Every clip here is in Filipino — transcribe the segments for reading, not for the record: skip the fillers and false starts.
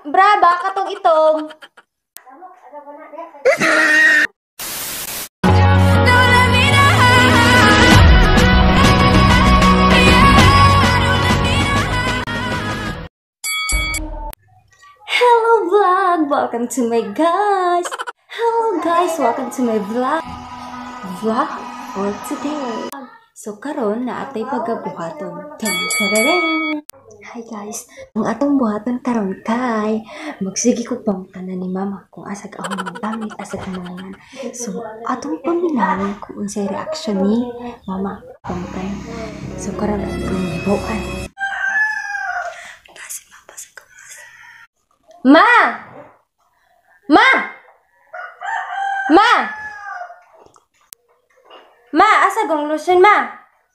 braba katong itong. Hello vlog, welcome to my guys. Hello guys, welcome to my vlog for today. So karon na atay pagabuhaton. Hi guys, ang atong buhaton karon kay magsigi ko pangutanan ni mama kung asa ka ang mga damit, asa ka mga yan. So atong paminaw kung unsay reaction ni mama pangutanan. So karon atong gibuan. Ma! Ma! Ma! Ma, asa gong lotion, ma?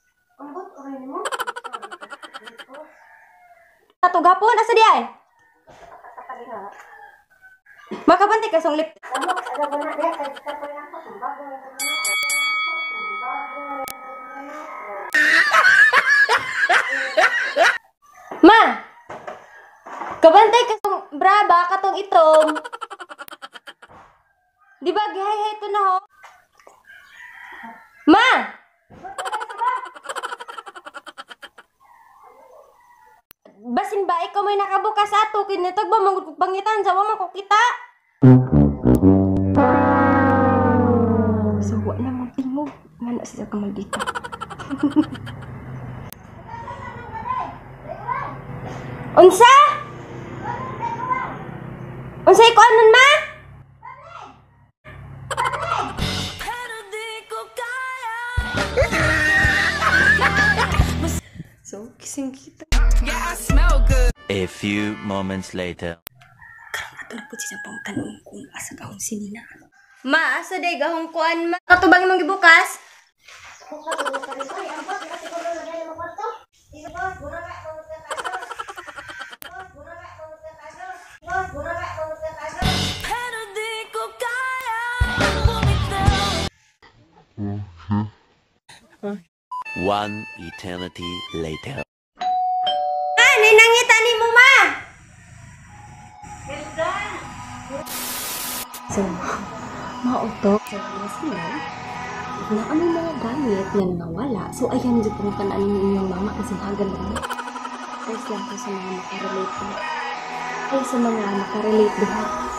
Katugapon, asa di ay? Makabanti ka song lip. Ma! Kabantay ka song braba katong itong. Di ba gihay ito na ho? Ma! Basin ba ikaw may nakabukas ato kinitog ba mangud pangitan sa wa man ko kita? So wa na mo tingog ngana siya ka maldita. Unsa? Unsa iko anon ma? So, kising kita. Yeah, I smell good. A few moments later. Karang ato na po siya pang tanong kung asa gahong sinina. Ma, asa day gahong kuan ma? Katubang imong gibukas? One eternity later. Nay nangita ni mo ma. So, mauto. So, sila, na kami mga gamit na nawala. So, ayan dito kung kanaan ng inyong mama kasi hagan lang. First lang ko sa mga makarelate. Ay, sa mga makarelate diba?